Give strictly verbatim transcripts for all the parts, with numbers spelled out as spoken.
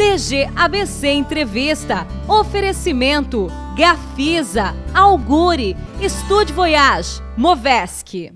D G A B C Entrevista. Oferecimento Gafisa, Auguri, Estúdio Voyage, Movesc.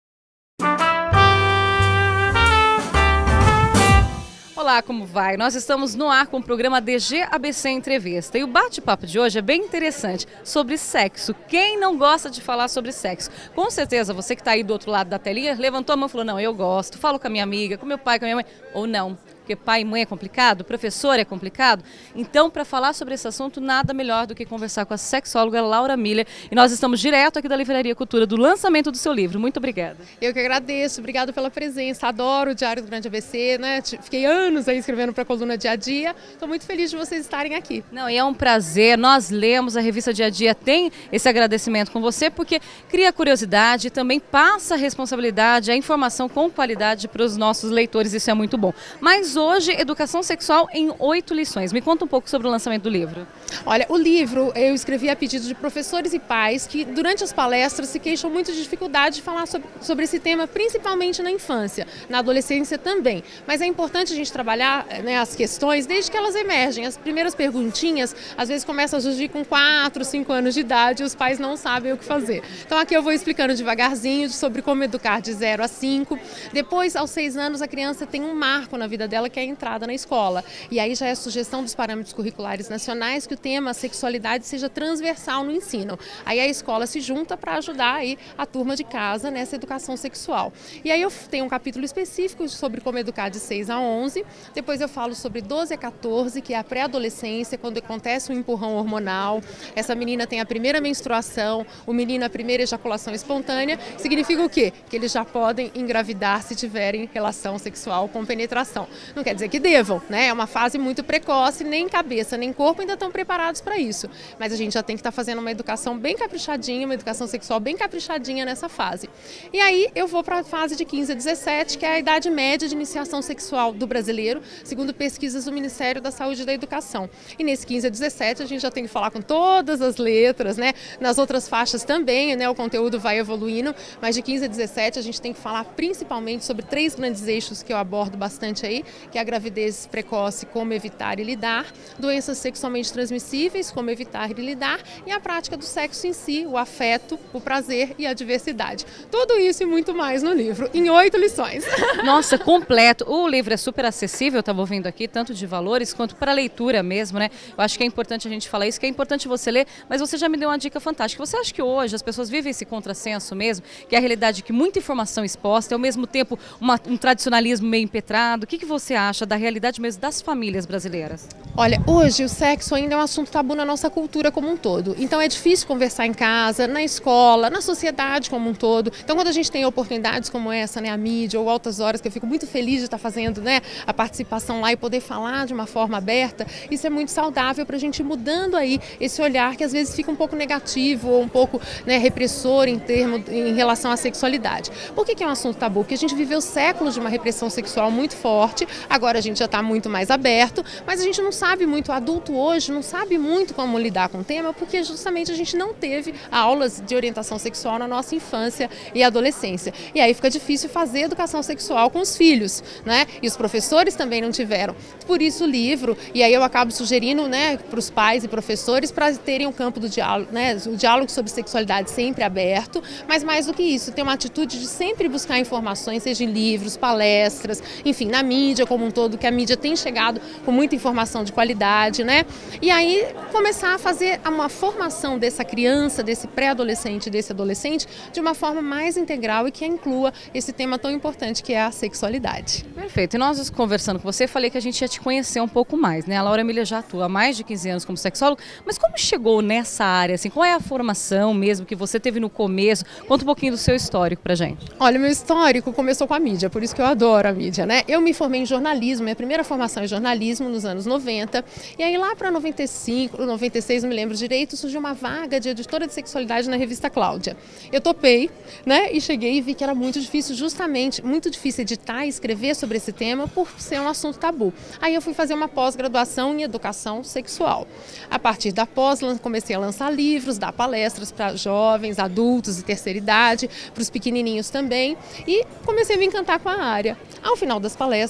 Olá, como vai? Nós estamos no ar com o programa D G A B C Entrevista e o bate-papo de hoje é bem interessante, sobre sexo. Quem não gosta de falar sobre sexo? Com certeza você que está aí do outro lado da telinha levantou a mão e falou, não, eu gosto, falo com a minha amiga, com meu pai, com a minha mãe, ou não. Porque pai e mãe é complicado, professor é complicado. Então, para falar sobre esse assunto, nada melhor do que conversar com a sexóloga Laura Miller. E nós estamos direto aqui da Livraria Cultura, do lançamento do seu livro. Muito obrigada. Eu que agradeço, obrigado pela presença. Adoro o Diário do Grande A B C, né? Fiquei anos aí escrevendo para a coluna Dia a Dia. Estou muito feliz de vocês estarem aqui. Não, e é um prazer. Nós lemos, a revista Dia a Dia tem esse agradecimento com você, porque cria curiosidade e também passa a responsabilidade, a informação com qualidade para os nossos leitores. Isso é muito bom. Mas hoje, educação sexual em oito lições. Me conta um pouco sobre o lançamento do livro. Olha, o livro eu escrevi a pedido de professores e pais que durante as palestras se queixam muito de dificuldade de falar sobre, sobre esse tema, principalmente na infância, na adolescência também. Mas é importante a gente trabalhar, né, as questões desde que elas emergem. As primeiras perguntinhas às vezes começam a surgir com quatro, cinco anos de idade e os pais não sabem o que fazer. Então aqui eu vou explicando devagarzinho sobre como educar de zero a cinco. Depois, aos seis anos, a criança tem um marco na vida dela que é a entrada na escola. E aí já é a sugestão dos parâmetros curriculares nacionais que o tema sexualidade seja transversal no ensino. Aí a escola se junta para ajudar aí a turma de casa nessa educação sexual. E aí eu tenho um capítulo específico sobre como educar de seis a onze. Depois eu falo sobre doze a quatorze, que é a pré-adolescência, quando acontece um empurrão hormonal. Essa menina tem a primeira menstruação, o menino a primeira ejaculação espontânea. Significa o quê? Que eles já podem engravidar se tiverem relação sexual com penetração. Não quer dizer que devam, né? É uma fase muito precoce, nem cabeça nem corpo ainda estão preparados para isso. Mas a gente já tem que estar fazendo uma educação bem caprichadinha, uma educação sexual bem caprichadinha nessa fase. E aí eu vou para a fase de quinze a dezessete, que é a idade média de iniciação sexual do brasileiro, segundo pesquisas do Ministério da Saúde e da Educação. E nesse quinze a dezessete a gente já tem que falar com todas as letras, né? Nas outras faixas também, né? O conteúdo vai evoluindo, mas de quinze a dezessete a gente tem que falar principalmente sobre três grandes eixos que eu abordo bastante aí, que é a gravidez precoce, como evitar e lidar, doenças sexualmente transmissíveis, como evitar e lidar, e a prática do sexo em si, o afeto, o prazer e a diversidade. Tudo isso e muito mais no livro, em oito lições. Nossa, completo. O livro é super acessível, eu estava ouvindo aqui, tanto de valores quanto para leitura mesmo, né? Eu acho que é importante a gente falar isso, que é importante você ler, mas você já me deu uma dica fantástica. Você acha que hoje as pessoas vivem esse contrassenso mesmo, que é a realidade que muita informação exposta, e ao mesmo tempo uma, um tradicionalismo meio impetrado? O que, que você acha da realidade mesmo das famílias brasileiras? Olha, hoje o sexo ainda é um assunto tabu na nossa cultura como um todo. Então é difícil conversar em casa, na escola, na sociedade como um todo. Então quando a gente tem oportunidades como essa, né, a mídia ou Altas Horas, que eu fico muito feliz de estar fazendo, né, a participação lá e poder falar de uma forma aberta, isso é muito saudável para a gente ir mudando aí esse olhar que às vezes fica um pouco negativo ou um pouco, né, repressor em, termo, em relação à sexualidade. Por que que é um assunto tabu? Porque a gente viveu séculos de uma repressão sexual muito forte, agora a gente já está muito mais aberto, mas a gente não sabe muito, o adulto hoje não sabe muito como lidar com o tema, porque justamente a gente não teve aulas de orientação sexual na nossa infância e adolescência. E aí fica difícil fazer educação sexual com os filhos, né? E os professores também não tiveram. Por isso o livro, e aí eu acabo sugerindo, né, para os pais e professores para terem um campo do diálogo, né, o diálogo sobre sexualidade sempre aberto, mas mais do que isso, ter uma atitude de sempre buscar informações, seja em livros, palestras, enfim, na mídia como um todo, que a mídia tem chegado com muita informação de qualidade, né? E aí começar a fazer uma formação dessa criança, desse pré-adolescente, desse adolescente, de uma forma mais integral e que inclua esse tema tão importante que é a sexualidade. Perfeito. E nós conversando com você, falei que a gente ia te conhecer um pouco mais, né? A Laura Miller já atua há mais de quinze anos como sexóloga, mas como chegou nessa área, assim? Qual é a formação mesmo que você teve no começo? Conta um pouquinho do seu histórico pra gente. Olha, meu histórico começou com a mídia, por isso que eu adoro a mídia, né? Eu me formei em jornalismo, minha primeira formação em jornalismo nos anos noventa, e aí lá para noventa e cinco, noventa e seis, não me lembro direito, surgiu uma vaga de editora de sexualidade na revista Cláudia. Eu topei, né? E cheguei e vi que era muito difícil, justamente, muito difícil editar e escrever sobre esse tema por ser um assunto tabu. Aí eu fui fazer uma pós-graduação em educação sexual. A partir da pós, comecei a lançar livros, dar palestras para jovens, adultos e terceira idade, para os pequenininhos também, e comecei a me encantar com a área. Ao final das palestras, a turma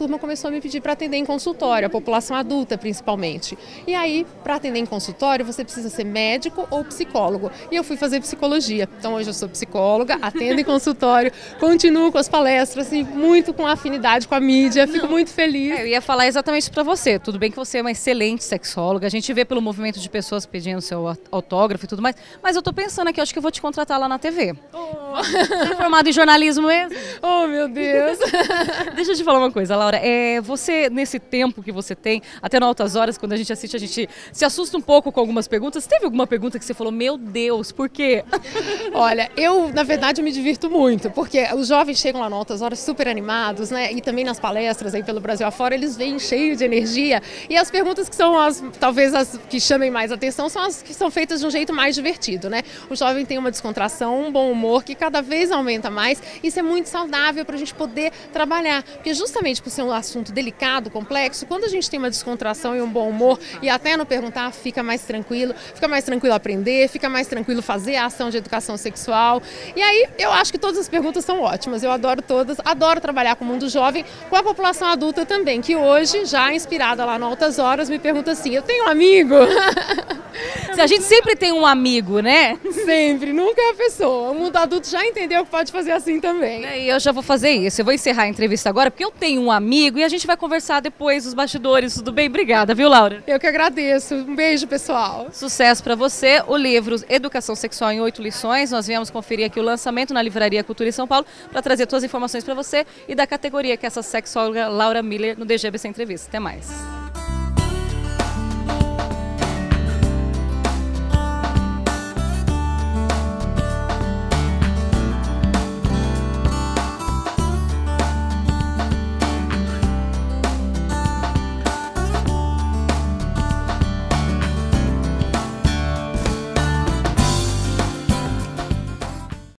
turma começou a me pedir para atender em consultório, a população adulta principalmente. E aí, para atender em consultório, você precisa ser médico ou psicólogo. E eu fui fazer psicologia. Então hoje eu sou psicóloga, atendo em consultório, continuo com as palestras, assim, muito com afinidade com a mídia, fico muito feliz. É, eu ia falar exatamente para você. Tudo bem que você é uma excelente sexóloga, a gente vê pelo movimento de pessoas pedindo seu autógrafo e tudo mais, mas eu tô pensando aqui, eu acho que eu vou te contratar lá na T V. Oh. Você é formada em jornalismo mesmo? Oh, meu Deus! Deixa eu te falar uma coisa, Laura. É, você, nesse tempo que você tem, até nas altas horas, quando a gente assiste, a gente se assusta um pouco com algumas perguntas. Teve alguma pergunta que você falou, meu Deus, por quê? Olha, eu, na verdade, eu me divirto muito, porque os jovens chegam lá nas altas horas super animados, né? E também nas palestras aí pelo Brasil afora, eles vêm cheios de energia. E as perguntas que são as, talvez as que chamem mais atenção, são as que são feitas de um jeito mais divertido, né? O jovem tem uma descontração, um bom humor que cada vez aumenta mais. Isso é muito saudável para a gente poder trabalhar, porque justamente por ser um assunto delicado, complexo, quando a gente tem uma descontração e um bom humor, e até no perguntar fica mais tranquilo, fica mais tranquilo aprender, fica mais tranquilo fazer a ação de educação sexual. E aí eu acho que todas as perguntas são ótimas, eu adoro todas, adoro trabalhar com o mundo jovem, com a população adulta também, que hoje, já inspirada lá no Altas Horas, me pergunta assim, eu tenho um amigo? A gente sempre tem um amigo, né? Sempre, nunca é a pessoa. O mundo adulto já entendeu que pode fazer assim também. E eu já vou fazer isso, eu vou encerrar a entrevista agora, porque eu tenho um amigo e a gente vai conversar depois dos bastidores, tudo bem? Obrigada, viu, Laura? Eu que agradeço, um beijo, pessoal. Sucesso para você, o livro Educação Sexual em oito lições, nós viemos conferir aqui o lançamento na Livraria Cultura em São Paulo para trazer todas as informações para você e da categoria que é essa sexóloga Laura Miller no D G A B C Entrevista. Até mais.